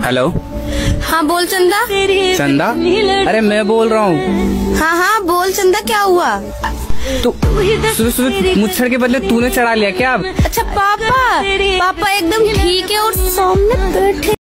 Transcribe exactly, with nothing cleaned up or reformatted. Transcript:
Hello. हाँ बोल चंदा। चंदा, अरे मैं बोल रहा हूँ। हाँ हाँ बोल चंदा, क्या हुआ? तू सुबह सुबह मुच्छर के बदले तूने चढ़ा लिया क्या अब? अच्छा पापा, पापा एकदम ठीक है और सामने बैठे